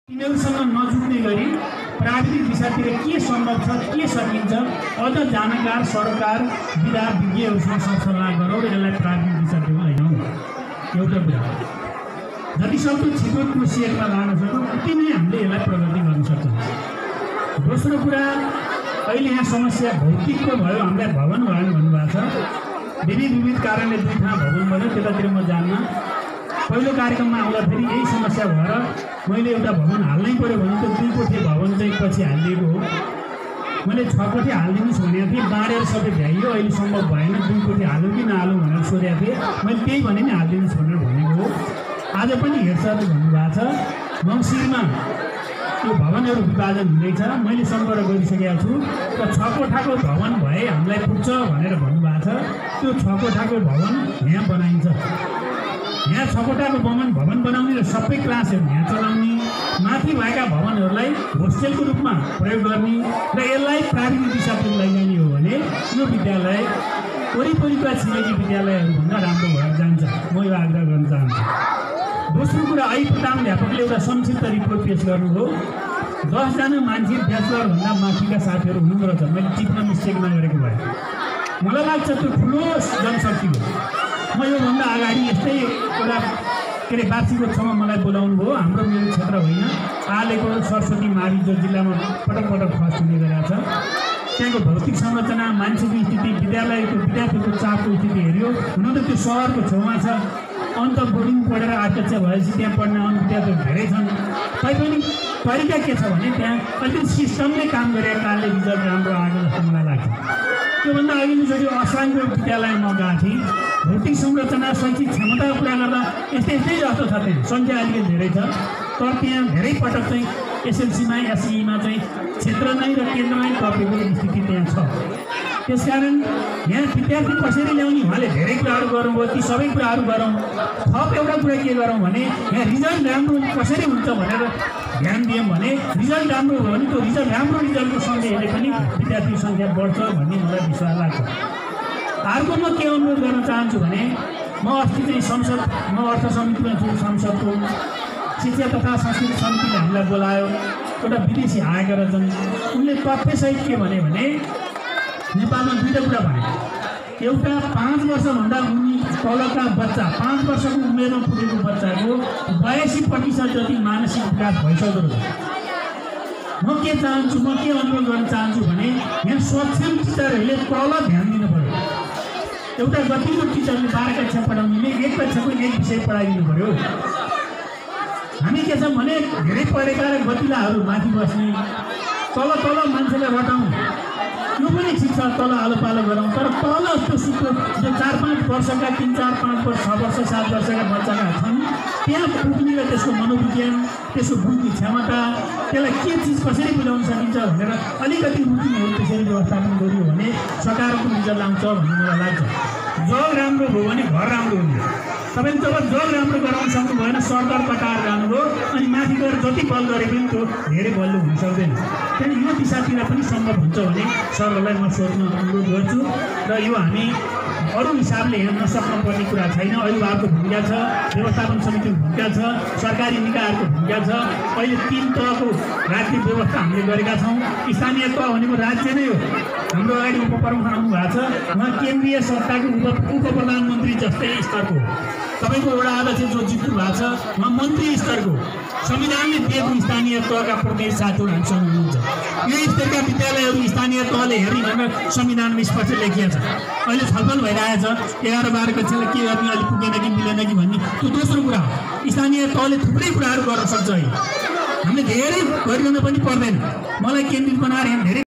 तिनीहरूसँग नजुट्ने गरी प्राविधिक दिशातिर के सम्भव छ, के सकिन्छ, अझ जानकार सरकार विधा विज्ञहरूसँग सरसल्लाह गरौँ र यसलाई प्राविधिक दिशातिर लैजाउँ। एउटा कुरा जति सक्दो छिटो कोसिएटमा लान सक्छौँ उति नै हामीले यसलाई प्रगति गर्न सक्छौँ। दोस्रो कुरा, अहिले यहाँ समस्या भौतिकको भयो, हामीलाई भवन भएन भन्नुभएको छ। विविध कारणले दुई ठाउँ भवन भयो, त्यतातिर म जान्न। पहिलो कार्यक्रममा आउँदाखेरि यही समस्या भएर मैले एउटा भवन हाल्नै पर्यो भने त 2 कोठे भवन चाहिँ पछि हालिदिएको हो। मैले 6 कोठे हालिदिनुहोस् भनेको थिएँ, बाँडेर सबै भ्याइयो, अहिले सम्भव भएन। 2 कोठे हालौँ कि नहालौँ भनेर सोधेको थिएँ, मैले त्यही भने नि हालिदिनुहोस् भनेर भनेको हो। आज पनि हेरसरले भन्नुभएको छ मङ्सिरमा त्यो भवनहरू विभाजन हुँदैछ, मैले सम्पर्क गरिसकेको छु र 6 कोठाको भवन भए हामीलाई पुग्छ भनेर भन्नुभएको छ। त्यो 6 कोठाको भवन यहाँ बनाइन्छ। यहाँ 6 कोठाको भवन बनाउने र सबै क्लासहरू यहाँ चलाउने, माथि भएका भवनहरूलाई होस्टेलको रूपमा प्रयोग गर्ने र यसलाई प्राविधिक दिशातिर लैजाने हो भने यो विद्यालय वरिपरिका छिमेकी विद्यालयहरूभन्दा राम्रो भएर जान्छ। म यो आग्रह गर्न चाहन्छु। दोस्रो कुरा, अहिले प्रधानाध्यापकले एउटा संक्षिप्त रिपोर्ट पेश गर्नुभयो। 10 जना मान्छे ब्याचलरभन्दा माथिका साथीहरू हुनुहुन्छ। मैले टिप्न मिस्टेक नगरेको भए मलाई लाग्छ त्यो ठुलो जनशक्ति हो। म योभन्दा अगाडि यस्तै एउटा वार्षिकोत्सवमा मलाई बोलाउनु भयो। हाम्रो मेरो क्षेत्र होइन, आलेको सरस्वती मावि जो जिल्लामा पटक फर्स्ट हुने गरेको छ। त्यहाँको भौतिक संरचना, मान्छेको स्थिति, विद्यालयको विद्यार्थीको चापको स्थिति हेऱ्यो। हुन त त्यो सहरको छेउमा छ, अन्त बोर्डिङ पढेर आर्किटेक्ट भएपछि त्यहाँ पढ्ने अन्य विद्यार्थीहरू धेरै छन्। तैपनि तरिका के छ भने त्यहाँ अलिकति सिस्टमले काम गरेको कारणले रिजल्ट राम्रो आएको जस्तो मलाई लाग्छ। त्योभन्दा अघिल्लोचोटि असाङको विद्यालयमा गएको थिएँ। भौतिक संरचना, शैक्षिक क्षमताको कुरा गर्दा यस्तै जस्तो छ। त्यहाँ सङ्ख्या अलिकति धेरै छ, तर त्यहाँ धेरै पटक चाहिँ एसएलसीमा एसईमा चाहिँ क्षेत्र नै र केन्द्रमै टपेको स्थिति त्यहाँ छ। त्यसकारण यहाँ विद्यार्थी कसरी ल्याउने, उहाँले धेरै कुराहरू गर्नुभयो। ती सबै कुराहरू गरौँ। थप एउटा कुरा के गरौँ भने यहाँ रिजल्ट राम्रो कसरी हुन्छ भनेर ध्यान दियौँ भने रिजल्ट राम्रो भयो भने त्यो राम्रो रिजल्टको सँगै हेरे पनि विद्यार्थी सङ्ख्या बढ्छ भन्ने मलाई विश्वास लाग्छ। अर्को म के अनुरोध गर्न चाहन्छु भने म अस्ति चाहिँ म अर्थ समितिमा छु। संसदको शिक्षा तथा संस्कृति समितिले हामीलाई बोलायो। एउटा विदेशी आएका रहेछन्। उनले तथ्यसहित के भने नेपालमा दुईवटा कुरा भने, एउटा 5 वर्षभन्दा उनी तलका बच्चा, 5 वर्षको उमेरमा पुगेको बच्चाको 82% जति मानसिक विकास भइसक्दो रहेछ। म के अनुरोध गर्न चाहन्छु भने यहाँ सक्षम टिचरहरूले तल ध्यान दिनु पर्यो। एउटा गतिलो टिचरले 12 कक्षा पढाउनेले 1 कक्षाको 1 विषय पढाइदिनु पर्यो। हामी के छौँ भने धेरै पढेका र गतिलाहरू माथि बस्ने, तल मान्छेलाई रटाउँ। यो पनि ठिक छ, तल आलो पालो गरौँ। तर तल जस्तो सुत्रो जो 4-5 वर्षका 3-4-5 वर्ष 6 वर्ष 7 वर्षका बच्चाका छन्, त्यहाँ पुग्ने र त्यसको मनोविज्ञान, त्यसको बुझ्ने क्षमता, त्यसलाई के चिज कसरी बुझाउन सकिन्छ भनेर अलिकति रुटिनहरू त्यसरी व्यवस्थापन गरियो भने सकारात्मक रिजल्ट आउँछ भन्ने मलाई लाग्छ। जग राम्रो भयो भने घर राम्रो हुने। तपाईँले जब जग राम्रो गराउन सक्नु भएन, सरदर कटाएर जानुभयो, अनि माथि गएर जति बल गरे पनि त्यो धेरै बलियो हुन सक्दैन। त्यहाँदेखि यो दिशातिर पनि सम्भव हुन्छ भने सरहरूलाई म सोध्न अनुरोध गर्छु। र यो हामी अरू हिसाबले हेर्न सक्नुपर्ने कुरा छैन। अभिभावकको भूमिका छ, व्यवस्थापन समितिको भूमिका छ, सरकारी निकायहरूको भूमिका छ। अहिले 3 तहको राज्य व्यवस्था हामीले गरेका छौँ। स्थानीय तह भनेको राज्य नै हो। हाम्रो अगाडि उपप्रमुख आउनुभएको छ, उहाँ केन्द्रीय सत्ताको उपप्रधानमन्त्री जस्तै स्तरको। तपाईँको एउटा अध्यक्ष जो जित्नु भएको छ उहाँ मन्त्री स्तरको। संविधानले दिएको स्थानीय तहका प्रतिनिधि साथीहरू हामीसँग हुनुहुन्छ। यो स्तरका विद्यालयहरू स्थानीय तहले हेर्ने भनेर संविधानमा स्पष्ट लेखिएको छ। अहिले छलफल भइरहेछ 11-12 कक्षालाई के गर्ने, अलिक पुगेन कि मिलेन कि भन्ने, त्यो दोस्रो कुरा हो। स्थानीय तहले थुप्रै कुराहरू गर्न सक्छ। हामीले धेरै गरिरहनु पनि पर्दैन। मलाई केन्द्रित बनाएर धेरै